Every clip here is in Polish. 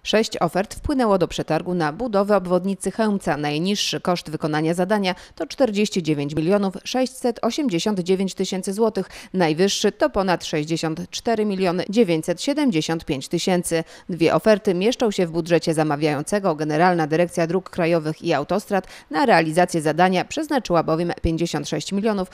6 ofert wpłynęło do przetargu na budowę obwodnicy Chełmca. Najniższy koszt wykonania zadania to 49 689 tysięcy złotych. Najwyższy to ponad 64 975 tysięcy. Dwie oferty mieszczą się w budżecie zamawiającego. Generalna Dyrekcja Dróg Krajowych i Autostrad na realizację zadania przeznaczyła bowiem 56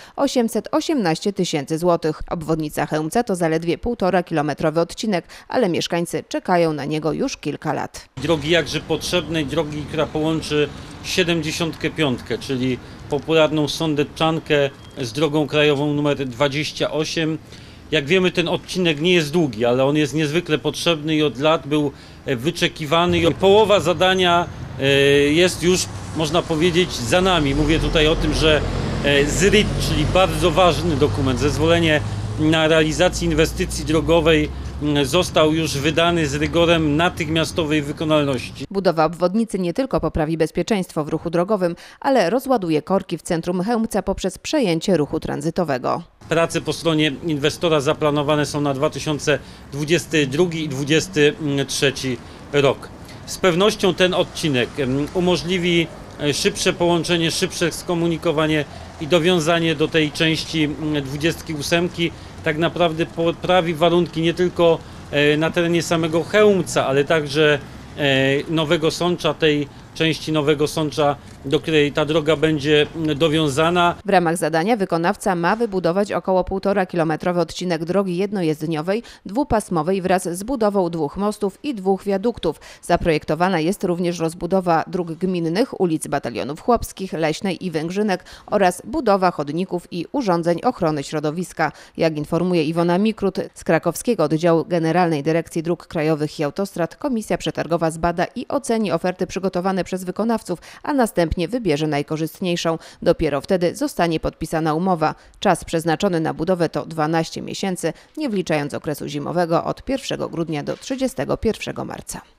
818 tysięcy złotych. Obwodnica Chełmca to zaledwie 1,5-kilometrowy odcinek, ale mieszkańcy czekają na niego już kilka lat. Drogi jakże potrzebnej, drogi, która połączy 75, czyli popularną Sądeczankę z drogą krajową nr 28. Jak wiemy, ten odcinek nie jest długi, ale on jest niezwykle potrzebny i od lat był wyczekiwany. Połowa zadania jest już, można powiedzieć, za nami. Mówię tutaj o tym, że ZRID, czyli bardzo ważny dokument, zezwolenie na realizację inwestycji drogowej, został już wydany z rygorem natychmiastowej wykonalności. Budowa obwodnicy nie tylko poprawi bezpieczeństwo w ruchu drogowym, ale rozładuje korki w centrum Chełmca poprzez przejęcie ruchu tranzytowego. Prace po stronie inwestora zaplanowane są na 2022 i 2023 rok. Z pewnością ten odcinek umożliwi szybsze połączenie, szybsze skomunikowanie i dowiązanie do tej części 28. Tak naprawdę poprawi warunki nie tylko na terenie samego Chełmca, ale także Nowego Sącza, tej części Nowego Sącza, do której ta droga będzie dowiązana. W ramach zadania wykonawca ma wybudować około 1,5-kilometrowy odcinek drogi jednojezdniowej, dwupasmowej wraz z budową 2 mostów i 2 wiaduktów. Zaprojektowana jest również rozbudowa dróg gminnych, ulic Batalionów Chłopskich, Leśnej i Węgrzynek oraz budowa chodników i urządzeń ochrony środowiska. Jak informuje Iwona Mikrut z krakowskiego oddziału Generalnej Dyrekcji Dróg Krajowych i Autostrad, komisja przetargowa zbada i oceni oferty przygotowane przez wykonawców, a następnie wybierze najkorzystniejszą. Dopiero wtedy zostanie podpisana umowa. Czas przeznaczony na budowę to 12 miesięcy, nie wliczając okresu zimowego od 1 grudnia do 31 marca.